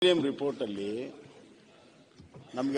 Report ಅಲ್ಲಿ ನಮಗೆ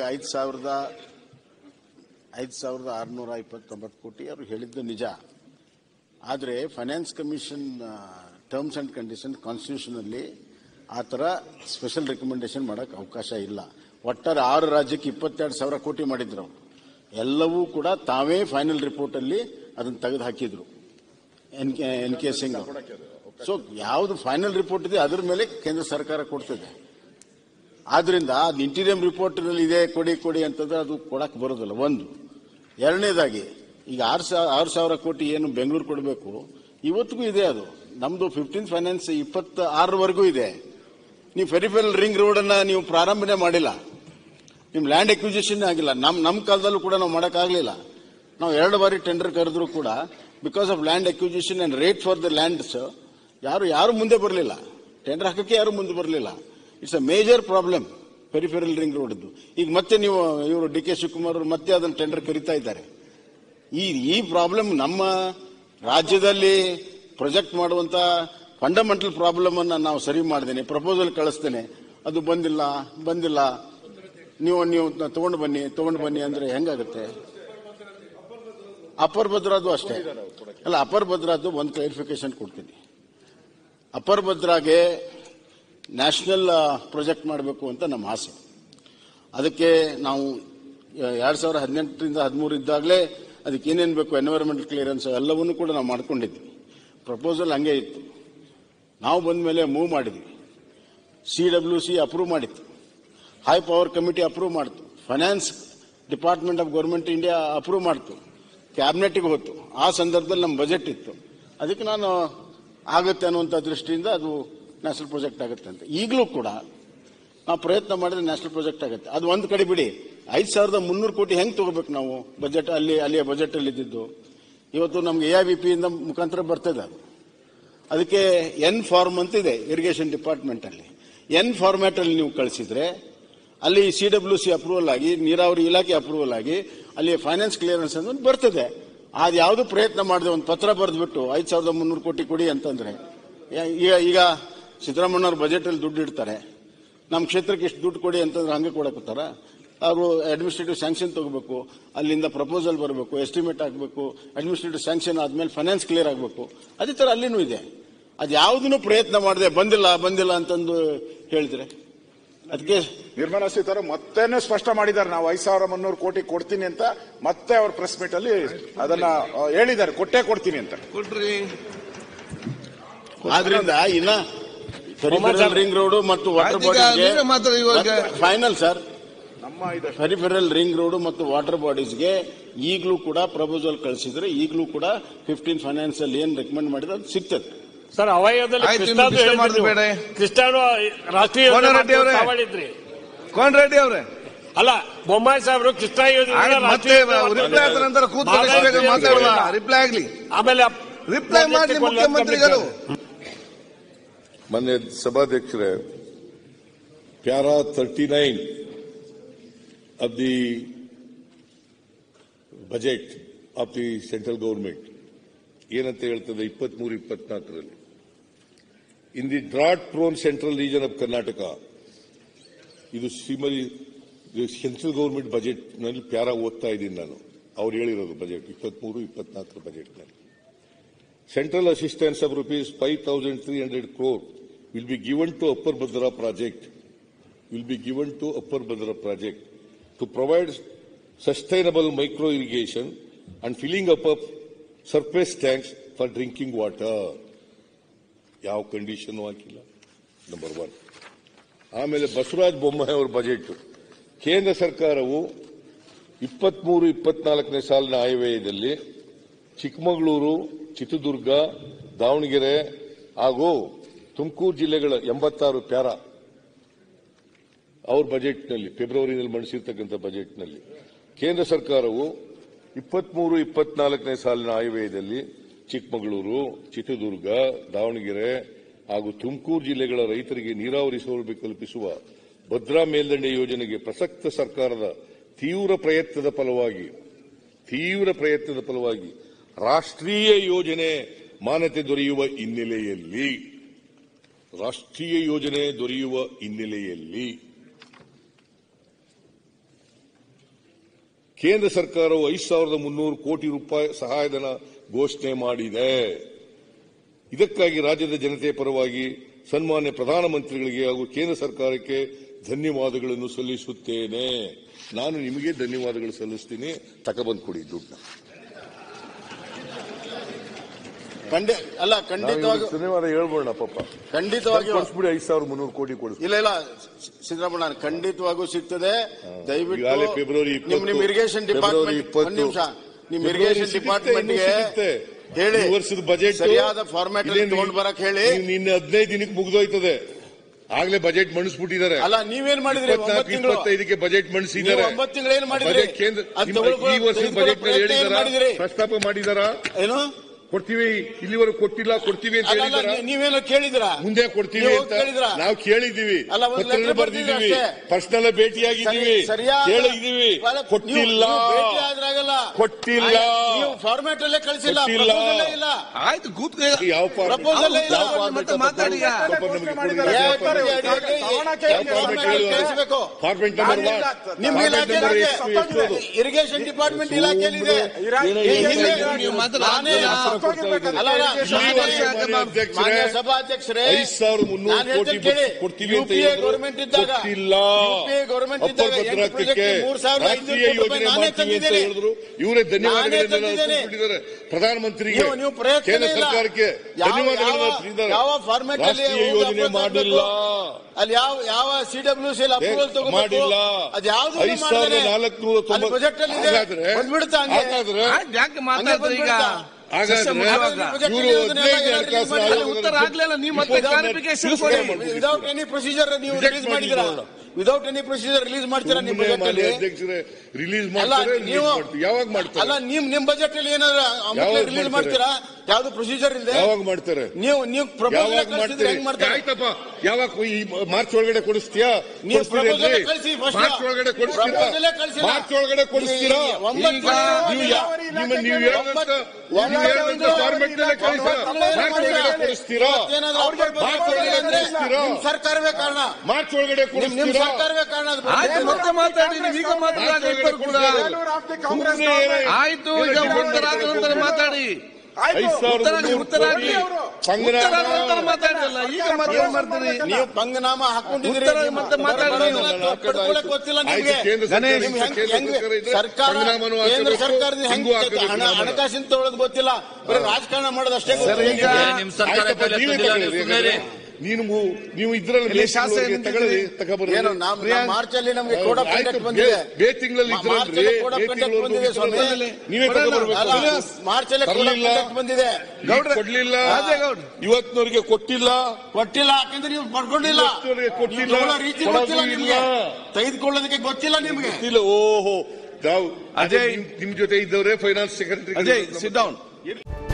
5,629 ಕೋಟಿ ಅವರು ಹೇಳಿದ್ದು ನಿಜ. ಆದರೆ finance commission terms and condition constitution ಅಲ್ಲಿ ಆ ಥರ ಸ್ಪೆಷಲ್ ರೆಕಮೆಂಡೇಶನ್ ಮಾಡೋಕ್ಕೆ ಅವಕಾಶ ಇಲ್ಲ. ಒಟ್ಟಾರೆ 6 ರಾಜ್ಯಕ್ಕೆ 22,000 ಕೋಟಿ ಮಾಡಿದ್ರು. ಎಲ್ಲವೂ ಕೂಡ ತಾವೇ ಫೈನಲ್ ರಿಪೋರ್ಟ್ ಅಲ್ಲಿ ಅದನ್ನು ತೆಗೆದು ಹಾಕಿದ್ರು ಎನ್ ಕೆ ಸಿಂಗ್. ಸೊ ಯಾವುದು ಫೈನಲ್ ರಿಪೋರ್ಟ್ ಇದೆ ಅದರ ಮೇಲೆ ಕೇಂದ್ರ ಸರ್ಕಾರ ಕೊಡ್ತದೆ. ಆದ್ರಿಂದ ಅದು ಇಂಟೀರಿಯಂ ರಿಪೋರ್ಟ್ ನಲ್ಲಿ ಇದೆ ಕೊಡಿ ಅಂತಂದ್ರೆ ಅದು ಕೊಡಕ್ಕೆ ಬರೋದಿಲ್ಲ. ಒಂದು. ಎರಡನೇದಾಗಿ ಈಗ 6,000 ಕೋಟಿ ಏನು ಬೆಂಗಳೂರು ಕೊಡಬೇಕು ಇವತ್ತಿಗೂ ಇದೆ. ಅದು ನಮ್ದು 15th ಫೈನಾನ್ಸ್ 26ವರೆಗೂ ಇದೆ. ನೀವು ಫೆರಿಫೆರಲ್ ರಿಂಗ್ ರೋಡ್ ಅನ್ನ ನೀವು ಪ್ರಾರಂಭನೆ ಮಾಡಿಲ್ಲ, ನಿಮ್ ಲ್ಯಾಂಡ್ ಎಕ್ವಿಸಿಷನ್ ಆಗಿಲ್ಲ. ನಮ್ಮ ಕಾಲದಲ್ಲೂ ಕೂಡ ನಾವು ಮಾಡೋಕ್ಕಾಗಲಿಲ್ಲ. ನಾವು 2 ಬಾರಿ ಟೆಂಡರ್ ಕರೆದ್ರು ಕೂಡ because of land acquisition and rate for the lands ಯಾರು ಮುಂದೆ ಬರಲಿಲ್ಲ. ಟೆಂಡರ್ ಹಾಕಕ್ಕೆ ಯಾರು ಮುಂದೆ ಬರಲಿಲ್ಲ. It's a major problem peripheral ring road. ಈಗ ಮತ್ತೆ ನೀವು ಇವರು ಡಿ ಕೆ ಶಿವಕುಮಾರ್ ಅವರು ಮತ್ತೆ ಅದನ್ನು ಟೆಂಡರ್ ಕರೀತಾ ಇದ್ದಾರೆ. ಈ ಪ್ರಾಬ್ಲಮ್ ನಮ್ಮ ರಾಜ್ಯದಲ್ಲಿ ಪ್ರೊಜೆಕ್ಟ್ ಮಾಡುವಂತ ಫಂಡಮೆಂಟಲ್ ಪ್ರಾಬ್ಲಮ್ ಅನ್ನ ನಾವು ಸರಿ ಮಾಡ್ದೇನೆ, ಪ್ರಪೋಸಲ್ ಕಳಿಸ್ತೇನೆ, ಅದು ಬಂದಿಲ್ಲ ನೀವು ತಗೊಂಡು ಬನ್ನಿ ಅಂದ್ರೆ ಹೆಂಗಾಗುತ್ತೆ? ಅಪರ್ ಭದ್ರಾದು ಅಷ್ಟೇ ಅಲ್ಲ. ಅಪರ್ ಭದ್ರಾದು ಒಂದು ಕ್ಲಾರಿಫಿಕೇಶನ್ ಕೊಡ್ತೀನಿ. ಅಪರ್ ಭದ್ರಾಗೆ ನ್ಯಾಷನಲ್ ಪ್ರಾಜೆಕ್ಟ್ ಮಾಡಬೇಕು ಅಂತ ನಮ್ಮ ಆಸೆ. ಅದಕ್ಕೆ ನಾವು 2018ರಿಂದ 13 ಇದ್ದಾಗಲೇ ಅದಕ್ಕೆ ಏನೇನು ಬೇಕು ಎನ್ವೈರನ್ಮೆಂಟಲ್ ಕ್ಲಿಯರೆನ್ಸ್ ಎಲ್ಲವನ್ನೂ ಕೂಡ ನಾವು ಮಾಡ್ಕೊಂಡಿದ್ವಿ. ಪ್ರಪೋಸಲ್ ಹಂಗೆ ಇತ್ತು. ನಾವು ಬಂದ ಮೇಲೆ ಮೂವ್ ಮಾಡಿದ್ವಿ. CWC ಅಪ್ರೂವ್ ಮಾಡಿತ್ತು, ಹೈ ಪವರ್ ಕಮಿಟಿ ಅಪ್ರೂವ್ ಮಾಡ್ತು, finance department of government India approve ಮಾಡ್ತು, ಕ್ಯಾಬಿನೆಟ್ಗೆ ಹೋಯ್ತು. ಆ ಸಂದರ್ಭದಲ್ಲಿ ನಮ್ಮ ಬಜೆಟ್ ಇತ್ತು. ಅದಕ್ಕೆ ನಾನು ಆಗುತ್ತೆ ಅನ್ನುವಂಥ ದೃಷ್ಟಿಯಿಂದ ಅದು ನ್ಯಾಷನಲ್ ಪ್ರಾಜೆಕ್ಟ್ ಆಗುತ್ತೆ ಅಂತ. ಈಗಲೂ ಕೂಡ ನಾವು ಪ್ರಯತ್ನ ಮಾಡಿದ್ರೆ ನ್ಯಾಷನಲ್ ಪ್ರಾಜೆಕ್ಟ್ ಆಗುತ್ತೆ. ಅದು ಒಂದು ಕಡೆ ಬಿಡಿ, 5,300 ಕೋಟಿ ಹೆಂಗೆ ತಗೋಬೇಕು ನಾವು ಬಜೆಟ್? ಅಲ್ಲಿಯ ಬಜೆಟ್ ಅಲ್ಲಿ ಇದ್ದಿದ್ದು ಇವತ್ತು ನಮ್ಗೆ AIBP ಇಂದ ಮುಖಾಂತರ ಬರ್ತದೆ. ಅದಕ್ಕೆ ಎನ್ ಫಾರ್ಮ್ ಅಂತ ಇದೆ ಇರಿಗೇಷನ್ ಡಿಪಾರ್ಟ್ಮೆಂಟ್ ಅಲ್ಲಿ. ಎನ್ ಫಾರ್ಮ್ಯಾಟ್ ಅಲ್ಲಿ ನೀವು ಕಳಿಸಿದ್ರೆ ಅಲ್ಲಿ CWC ಅಪ್ರೂವಲ್ ಆಗಿ, ನೀರಾವರಿ ಇಲಾಖೆ ಅಪ್ರೂವಲ್ ಆಗಿ ಅಲ್ಲಿ ಫೈನಾನ್ಸ್ ಕ್ಲಿಯರೆನ್ಸ್ ಅಂತ ಬರ್ತದೆ. ಅದು ಯಾವುದು ಪ್ರಯತ್ನ ಮಾಡಿದೆ ಒಂದು ಪತ್ರ ಬರೆದ್ಬಿಟ್ಟು 5,300 ಕೋಟಿ ಕೊಡಿ ಅಂತಂದ್ರೆ ಈಗ ಸಿದ್ದರಾಮಯ್ಯ ಅವ್ರ ಬಜೆಟ್ ಅಲ್ಲಿ ದುಡ್ಡು ಇಡ್ತಾರೆ, ನಮ್ಮ ಕ್ಷೇತ್ರಕ್ಕೆ ಇಷ್ಟು ದುಡ್ಡು ಕೊಡಿ ಅಂತಂದ್ರೆ ಹಂಗೆ ಕೊಡಕ್ತಾರ? ಅವರು ಅಡ್ಮಿನಿಸ್ಟ್ರೇಟಿವ್ ಸ್ಯಾಂಕ್ಷನ್ ತಗೋಬೇಕು, ಅಲ್ಲಿಂದ ಪ್ರಪೋಸಲ್ ಬರಬೇಕು, ಎಸ್ಟಿಮೇಟ್ ಆಗಬೇಕು, ಅಡ್ಮಿನಿಸ್ಟ್ರೇಟಿವ್ ಸ್ಯಾಂಕ್ಷನ್ ಆದ್ಮೇಲೆ ಫೈನಾನ್ಸ್ ಕ್ಲಿಯರ್ ಆಗಬೇಕು. ಅದೇ ತರ ಅಲ್ಲಿನೂ ಇದೆ. ಅದು ಯಾವುದನ್ನು ಪ್ರಯತ್ನ ಮಾಡದೆ ಬಂದಿಲ್ಲ ಅಂತಂದು ಹೇಳಿದ್ರೆ ಅದಕ್ಕೆ ನಿರ್ಮಲಾ ಸೀತಾರಾಮನ್ ಮತ್ತೇನೆ ಸ್ಪಷ್ಟ ಮಾಡಿದ್ದಾರೆ, ನಾವು 5,300 ಕೋಟಿ ಕೊಡ್ತೀನಿ ಅಂತ. ಮತ್ತೆ ಅವ್ರ ಪ್ರೆಸ್ ಮೀಟ್ ಅಲ್ಲಿ ಅದನ್ನ ಹೇಳಿದ್ದಾರೆ, ಕೊಡ್ತೀನಿ ಅಂತ. ಆದ್ರಿಂದ ಇನ್ನ ಪೆರಿಫೆರಲ್ ರಿಂಗ್ ರೋಡ್ ಮತ್ತು ವಾಟರ್ ಬಾಡೀಸ್ಗೆ final sir, peripheral ring road ಮತ್ತು ವಾಟರ್ ಬಾಡೀಸ್ಗೆ ಈಗಲೂ ಕೂಡ ಪ್ರಪೋಸಲ್ ಕಳಿಸಿದ್ರೆ ಈಗಲೂ ಕೂಡ 15 ಫೈನಾನ್ಸ್ ಅಲ್ಲಿ ಏನ್ ರೆಕಮೆಂಡ್ ಮಾಡಿದ್ರೆ ಅದು ಸಿಗ್ತದೆ ಸರ್. ಅವಯದಲ್ಲಿ ಕ್ರಿಸ್ಟಾನು ರಾಷ್ಟ್ರೀಯ ಕೋನ್ ರೆಡ್ಡಿ ಅವರೇ ಅಲ್ಲ, ಬೊಮ್ಮಾಯಿ ಸಾಹೇಬರು ಕೃಷ್ಣ ರಿಪ್ಲೈ ಆಗ್ಲಿ, ಆಮೇಲೆ ರಿಪ್ಲೈ ಮಾಡಲಿ ಮುಖ್ಯಮಂತ್ರಿಗಳು. ಮಾನ್ಯ ಸಭಾಧ್ಯಕ್ಷರೇ, para 39 of the budget of the central government ಏನಂತ ಹೇಳ್ತದೆ 23-24ರಲ್ಲಿ, in the drought prone central region of Karnataka, ಇದು ಸೆಂಟ್ರಲ್ ಗವರ್ಮೆಂಟ್ ಬಜೆಟ್ ನಲ್ಲಿ ಪ್ಯಾರಾ ಓದ್ತಾ ಇದ್ದೀನಿ ನಾನು. ಅವ್ರು ಹೇಳಿರೋದು ಬಜೆಟ್ 23-24 ಬಜೆಟ್ ನಲ್ಲಿ central assistance of ₹5,300 crore will be given to Upper Bhadra project to provide sustainable micro irrigation and filling up of surface tanks for drinking water. ಯಾವ condition ಹಾಕಿಲ್ಲ, number 1. ಆಮೇಲೆ ಬಸವರಾಜ ಬೊಮ್ಮಾಯಿ ಅವರ ಬಜೆಟ್, ಕೇಂದ್ರ ಸರ್ಕಾರವು 23-24ನೇ ಸಾಲಿನ ಆಯವ್ಯಯದಲ್ಲಿ ಚಿಕ್ಕಮಗಳೂರು, ಚಿತ್ರದುರ್ಗ, ದಾವಣಗೆರೆ ಹಾಗೂ ತುಮಕೂರು ಜಿಲ್ಲೆಗಳ 86 ಪ್ಯಾರಾ ಅವ್ರ ಬಜೆಟ್ನಲ್ಲಿ ಫೆಬ್ರವರಿನಲ್ಲಿ ಮಂಡಿಸಿರ್ತಕ್ಕಂಥ ಬಜೆಟ್ನಲ್ಲಿ ಕೇಂದ್ರ ಸರ್ಕಾರವು 23-24ನೇ ಸಾಲಿನ ಆಯವ್ಯಯದಲ್ಲಿ ಚಿಕ್ಕಮಗಳೂರು, ಚಿತ್ರದುರ್ಗ, ದಾವಣಗೆರೆ ಹಾಗೂ ತುಮಕೂರು ಜಿಲ್ಲೆಗಳ ರೈತರಿಗೆ ನೀರಾವರಿ ಸೌಲಭ್ಯ ಕಲ್ಪಿಸುವ ಭದ್ರಾ ಮೇಲ್ದಂಡೆ ಯೋಜನೆಗೆ ಪ್ರಸಕ್ತ ಸರ್ಕಾರದ ತೀವ್ರ ಪ್ರಯತ್ನದ ಫಲವಾಗಿ ರಾಷ್ಟ್ರೀಯ ಯೋಜನೆ ಮಾನ್ಯತೆ ದೊರೆಯುವ ಹಿನ್ನೆಲೆಯಲ್ಲಿ ರಾಷ್ಟ್ರೀಯ ಯೋಜನೆ ದೊರೆಯುವ ಹಿನ್ನೆಲೆಯಲ್ಲಿ ಕೇಂದ್ರ ಸರ್ಕಾರವು 5,300 ಕೋಟಿ ರೂಪಾಯಿ ಸಹಾಯಧನ ಘೋಷಣೆ ಮಾಡಿದೆ. ಇದಕ್ಕಾಗಿ ರಾಜ್ಯದ ಜನತೆಯ ಪರವಾಗಿ ಸನ್ಮಾನ್ಯ ಪ್ರಧಾನಮಂತ್ರಿಗಳಿಗೆ ಹಾಗೂ ಕೇಂದ್ರ ಸರ್ಕಾರಕ್ಕೆ ಧನ್ಯವಾದಗಳನ್ನು ಸಲ್ಲಿಸುತ್ತೇನೆ. ನಾನು ನಿಮಗೆ ಧನ್ಯವಾದಗಳು ಸಲ್ಲಿಸ್ತೀನಿ. ತಗೊಬಂದು ಕೊಡಿ ದುಡ್ಡನ್ನ. ಖಂಡಿತವಾಗಿ ಧನ್ಯವಾದ ಹೇಳ್ಬೋಣ ಪಾಪ. ಖಂಡಿತವಾಗಿ ಕೊಡಿಸ್ಬಿಡಿ 5,300 ಕೋಟಿ ಕೊಡಿಸ್ಬಿಡಿ. ಇಲ್ಲ ಸಿದ್ದರಾಮಯ್ಯ ಖಂಡಿತವಾಗೂ ಸಿಗ್ತದೆ. ದಯವಿಟ್ಟು ಫೆಬ್ರವರಿ ನಿಮ್ ಇರಿಗೇಷನ್ ಡಿಪಾರ್ಟ್ಮೆಂಟ್ ನಿಮ್ ಇರಿಗೇಷನ್ ಡಿಪಾರ್ಟ್ಮೆಂಟ್ಗೆ ಹೇಳಿ ವರ್ಷದ ಬಜೆಟ್ ಸರಿಯಾದ ಫಾರ್ಮ್ಯಾಟ್ ತಗೊಂಡ್ ಬರಕ್ ಹೇಳಿ. ನಿನ್ನೆ 15 ದಿನಕ್ಕೆ ಮುಗಿದೋಯ್ತದೆ. ಆಗ್ಲೇ ಬಜೆಟ್ ಮಂಡಿಸ್ಬಿಟ್ಟಿದ್ದಾರೆ. ಅಲ್ಲ ನೀವೇನ್ ಮಾಡಿದ್ರಿ? 24-25 ಬಜೆಟ್ ಮಂಡಿಸಿದ್ದಾರೆ. 9 ತಿಂಗಳು ಏನ್ ಮಾಡಿದ್ರಿ? ಕೇಂದ್ರ ಈ ವರ್ಷದ ಬಜೆಟ್ ಹೇಳಿದಾರ, ಪ್ರಸ್ತಾಪ ಮಾಡಿದಾರ. ಏನು ಕೊಡ್ತೀವಿ, ಇಲ್ಲಿವರೆಗೂ ಕೊಟ್ಟಿಲ್ಲ, ಕೊಡ್ತೀವಿ ಅಂತ ಹೇಳಿದಾರ. ನೀವೇನೋ ಕೇಳಿದ್ರ? ಮುಂದೆ ಕೊಡ್ತೀವಿ ಅಂತ ನಾವು ಕೇಳಿದೀವಿ, ಪತ್ರ ಬರ್ದಿದ್ದೀವಿ, ಪರ್ಸನಲ್ ಭೇಟಿಯಾಗಿದ್ದೀವಿ, ಕೇಳಿದ್ದೀವಿ. ಕೊಟ್ಟಿಲ್ಲ, ಕೊಟ್ಟಿಲ್ಲ, ಫಾರ್ಮ್ಯಾಟ್ ಅಲ್ಲೇ ಕಳಿಸಿಲ್ಲ. ಆಯ್ತು, ಯಾವ ಪ್ರಪೋಸಲ್ ಫಾರ್ಮೆಟ್ ನಿಮ್ಮ ಇರಿಗೇಷನ್ ಡಿಪಾರ್ಟ್ಮೆಂಟ್ ಇಲಾಖೆಯಲ್ಲಿದೆ. ಮಾನ್ಯ ಸಭಾಧ್ಯಕ್ಷರೇ, 5,300 ಕೋಟಿ ಕೊಡ್ತೀವಿ ಅಂತ ಗೌರ್ಮೆಂಟ್ ಇದ್ದಾಗ ರಾಷ್ಟ್ರೀಯ ಯೋಜನೆ ಮಾಡ್ತೀವಿ ಅಂತ ಹೇಳಿದ್ರು. ಇವರೇ ಧನ್ಯವಾದಗಳಿದ್ದಾರೆ ಪ್ರಧಾನಮಂತ್ರಿಗೆ, ಕೇಂದ್ರ ಸರ್ಕಾರಕ್ಕೆ ಧನ್ಯವಾದಗಳನ್ನು. ಯಾವ ಫಾರ್ಮ್ಯಾಟ್ ರಾಷ್ಟ್ರೀಯ ಯೋಜನೆ ಮಾಡಿಲ್ಲ, ಅಲ್ಲಿ ಯಾವ CWC ಅಪ್ರೂವಲ್ ಮಾಡಿಲ್ಲ. ಅದು ಯಾವ್ದು 5,490 ಬಜೆಟ್ ಅಲ್ಲಿ ಬಂದ್ಬಿಡುತ್ತಾ? ಯಾಕೆ ಮಾತಾಡ್ತಾರೆ ಈಗ? ಉತ್ತರ ಆಗ್ಲಿಲ್ಲ. ನೀವು ಮತ್ತೆ ಕ್ಲಾರಿಫಿಕೇಶನ್ ಕೊಡಿ. ವಿದೌಟ್ ಎನಿ ಪ್ರೊಸೀಜರ್ ನೀವು ರಿಲೀಸ್ ಮಾಡಿದ್ದೀರಾ? ವಿದೌಟ್ ಎನಿ ಪ್ರೊಸೀಜರ್ ರಿಲೀಸ್ ಮಾಡ್ತೀರಾ ನಿಮ್ಮ ಬಜೆಟ್ ಅಲ್ಲಿ? ಅಧ್ಯಕ್ಷರೇ, ರಿಲೀಸ್ ಮಾಡ್ತಾರೆ. ಯಾವಾಗ ಮಾಡ್ತಾರೆ? ಅಲ್ಲ, ನಿಮ್ ಬಜೆಟ್ ಅಲ್ಲಿ ಏನಾದ್ರು ರಿಲೀಸ್ ಮಾಡ್ತೀರಾ? ಯಾವ್ದು ಪ್ರೊಸೀಜರ್ ಇಲ್ಲದೆ ಯಾವಾಗ ಮಾಡ್ತಾರೆ? ನೀವು ಪ್ರಪೋಸಲ್ ಕಳಿಸಿದ್ರೆ ಹೆಂಗ್ ಮಾಡ್ತಾರೆ? ಆಯ್ತಪ್ಪ, ಯಾವಾಗ ಈ ಮಾರ್ಚ್ ಒಳಗಡೆ ಕೊಡಿಸ್ತೀಯಾ? ನೀವು ಪ್ರಪೋಸಲ್ ಕಳಿಸಿ. ಮಾರ್ಚ್ ಒಳಗಡೆ ಕೊಡಿಸ್ತೀರಾ? ಮಾರ್ಚ್ ಒಳಗಡೆ ಕೊಡಿಸ್ತೀರಾ? ನೀವು ಫಾರ್ಮೆಟ್ ಕೊಡಿಸ್ತೀರಾ? ಸರ್ಕಾರವೇ ಕಾರಣ. ಮಾರ್ಚ್ ಒಳಗಡೆ ಕೊಡಿಸ್ತೀರಾ? ಸರ್ಕಾರವೇ ಕಾರಣ. ಮತ್ತೆ ಮಾತಾಡಿ. ಈಗ ಆಯ್ತು, ಈಗ ನಂತರ ಮಾತಾಡಿ. ಮಾತಾಡಿಲ್ಲ. ಈಗ ಮಾತಾಡ್ ಮಾಡ್ತೀರಿ ನೀವು ಪಂಗನಾಮ ಹಾಕೊಂಡಿದ್ದೀರಿ. ಮತ್ತೆ ಮಾತಾಡಿ. ಗೊತ್ತಿಲ್ಲ ನಿಮಗೆ. ಕೇಂದ್ರ ಸರ್ಕಾರದ ಹಣಕಾಸಿನ ತಗೊಳ್ಳೋದು ಗೊತ್ತಿಲ್ಲ. ಬರೀ ರಾಜಕಾರಣ ಮಾಡೋದು ಅಷ್ಟೇ. ನೀವು ಇದ್ರಲ್ಲಿ ಏನು ಮಾರ್ಚ್ ಅಲ್ಲಿ ನಮಗೆ ಕೋಡ್ ಆಫ್ ಕಂಡಕ್ಟ್ ಬಂದಿದೆ. ಮೇ ತಿಂಗಳಲ್ಲಿ ಕೋಡ್ ಆಫ್ ಕಂಡಕ್ಟ್ ಬಂದಿದೆ ಸ್ವಾಮಿ. ನೀವೇ ಮಾರ್ಚ್ ಅಲ್ಲಿ ಕೋಡ್ ಆಫ್ ಕಂಡಕ್ಟ್ ಬಂದಿದೆ. ಕೊಡ್ಲಿಲ್ಲ, ಇವತ್ತಿನವರಿಗೆ ಕೊಟ್ಟಿಲ್ಲ. ಯಾಕಂದ್ರೆ ನೀವು ಪಡ್ಕೊಂಡಿಲ್ಲ. ರೀತಿ ಗೊತ್ತಿಲ್ಲ ನಿಮ್ಗೆ, ತೆಗೆದುಕೊಳ್ಳೋದಕ್ಕೆ ಗೊತ್ತಿಲ್ಲ ನಿಮ್ಗೆ. ಓಹೋ, ಅಜಯ್ ನಿಮ್ ಜೊತೆ ಇದ್ದವರೇ finance secretary. Ajay, sit down.